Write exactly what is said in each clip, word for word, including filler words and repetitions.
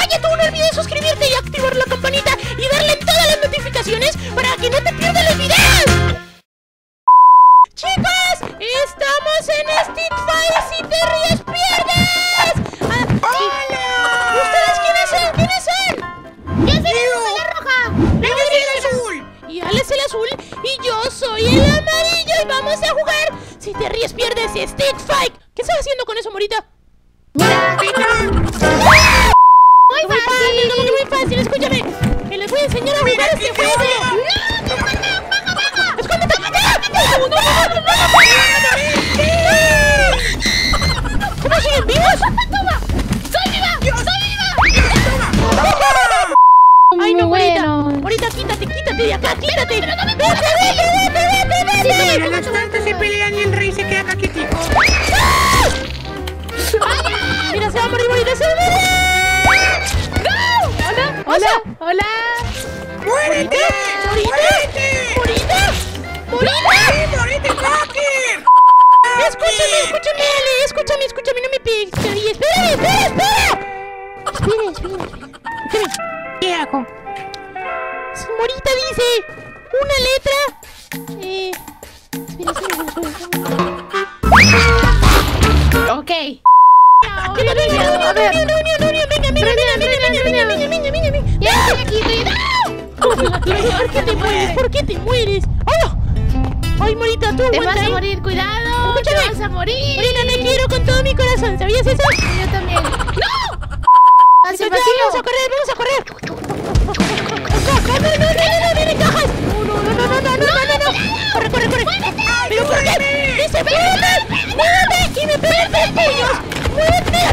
Oye, tú no olvides suscribirte y activar la campanita y darle en todas las notificaciones para que no te pierdas los videos. Chicos, estamos en Stick Fight. Si te ríes, pierdes. Ah, ¡hola! ¿Ustedes quiénes son? ¿Quiénes son? Yo soy la roja. Yo soy el azul. Y Alex es el azul. Y yo soy el amarillo. Y vamos a jugar Si te ríes, pierdes Stick Fight. ¿Qué estás haciendo con eso, Morita? Mira, mira. Muy fácil, como que muy fácil, escúchame. Que les voy a enseñar a jugar este juego. ¡No! ¡Baja, baja, baja! ¡Escóndete! ¡No, no, no, no! ¿Cómo siguen vivos? ¡Toma! ¡Soy viva! ¡Soy viva! ¡Ay, no, Morita! Morita, quítate, quítate de acá, quítate. ¡Vete, vete, vete, vete, vete! Mira, las tantas se pelean y el rey se queda caquetico. Mira, se va a morir, Morita, se va a morir. Hola, hola, hola. ¡Muérete! ¡Muérete! ¡Morita! ¡Morita! ¡Muérete, hacker! Escúchame, escúchame, Ale, escúchame, escúchame, no me pegues. Ay, espera, espera, espera. Espera, espera, espera. Escúchame. ¿Qué hago? Morita dice una letra. Eh. Espera, espera, espera. Ok. A ver, venga, venga, venga, venga, venga, venga, venga, venga. Ya estoy aquí, estoy. ¡No! ¿Por qué te mueres? ¿Por qué te mueres? ¡Hola! ¡Ay, Morita, tú! Te vas a morir, cuidado. Te vas a morir. Morita, te quiero con todo mi corazón. ¿Sabías eso? Yo también. ¡No! Hacia el vacío. Vamos a correr, vamos a correr. ¡No, no, no, no, no, no, cajas! ¡No, no, no, no, no, no, no, no! ¡Corre, corre, corre! ¿Pero por qué? ¡Dice, muévete! ¡Muévete! ¡Y me pegan tres puños! ¡Muévete!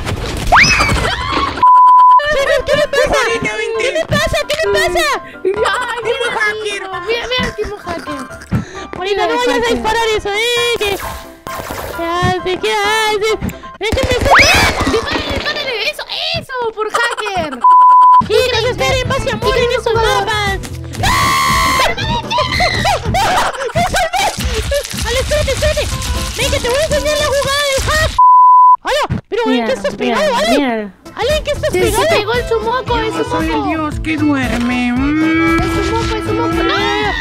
¿Qué me pasa? ¿Qué me pasa? ¿Qué me pasa? ¡Ay, Timo Hacker! Mira, mira, Timo Hacker. Morita, no vayas a disparar eso, ¿eh? ¿Qué, ¿Qué haces? ¿Qué haces? ¡Déjenme estar! ¡Dispárale, dispárale! ¡Eso, eso! ¡Por hacker! ¡Chicos, esperen! ¡Pase amor en esos mapas! ¡Me salvé! ¡Ale, espérate, espérate! ¡Ven que te voy a enseñar la jugada del hack! ¡Hola! ¿Pero en qué estás pegado, Ale? Ale, ¿en qué estás pegado? Se pegó en su moco, en su moco. Soy el dios que duerme. Mm. Es su moco, es su moco. ¡No!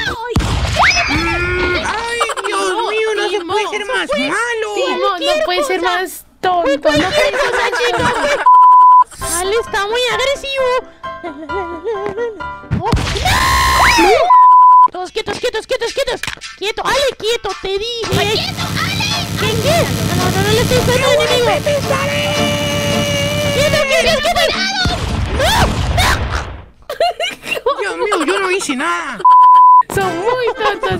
¡Ay, Dios mío! No se puede ser más malo. Timo, no puede ser más tonto. No puede ser más chico. Ale está muy agresivo. Oh, ¡no! Todos quietos, quietos, quietos, quietos. Quieto, Ale, quieto, te dije. ¡Quieto, Ale! ¿Qué, qué? No, no, no, no le estoy disparando al enemigo. ¡Quieto, quieto, quieto! ¡No! ¡No! Dios mío, yo no hice nada. Son muy tontos.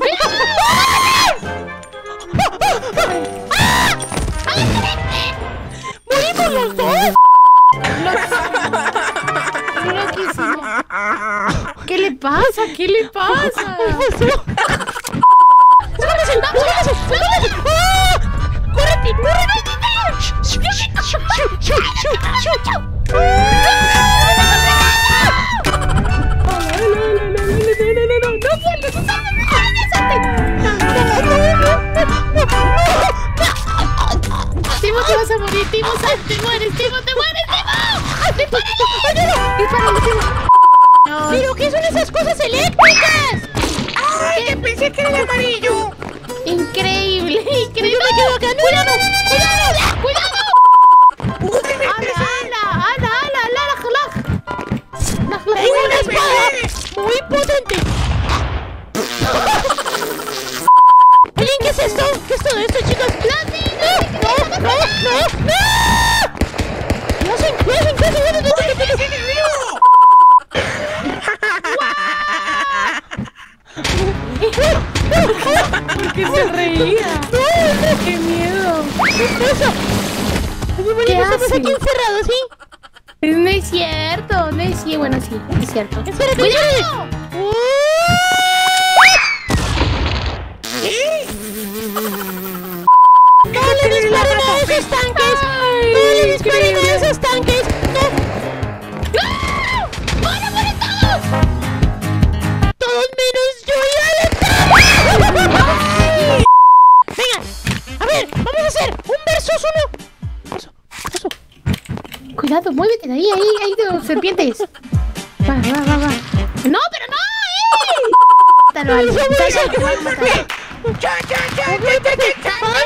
¿Morimos los dos? ¿Qué le pasa? ¿Qué le pasa? ¡Escóndese! ¡Escóndese! ¡Escóndese! ¡Ah! ¡Córrete! ¡Córrete! Timo, te vas a morir, Timo, sal, te mueres, Timo, te mueres, Timo. ¡Dispárale! ¡Dispárale, Timo! No. ¿Pero qué son esas cosas eléctricas? ¡Ay, que pensé que era el amarillo! Increíble, increíble. Yo me quedo acá. ¡Cuidado! ¡Cuidado! ¡Cuidado! ¡Ala, ala, ala, ala, ala! ¡Tengo una espada muy potente! Oigan, ¿qué es esto? ¿Qué es todo esto, chicos? ¡No! ¡No! ¡No! ¡No! ¡No! ¿Qué hacen? ¿Qué hacen? ¿Qué hacen? ¿Qué hacen? ¿Qué hacen? ¿Por qué se reía? ¡No! ¡Qué miedo! ¿Qué pasa? Oye, ¿Qué estamos hacen? aquí encerrados, ¿sí? No es cierto, no es cierto. Bueno, sí, es cierto. ¡Espérate! ¡Cuidado! ¡No le disparen a esos tanques! ¡No le disparen a esos tanques! ¡No! ¡No! ¡Van a morir todos! ¡Todos menos yo y Ale! Venga, a ver, vamos a hacer un versus uno. Eso, eso. Cuidado, muévete de ahí, ahí, ahí dos. serpientes. Va, va, va, va. No, pero no, eh. Mátalo, Ale. ¡Cha, cha, cha, cha, cha, cha!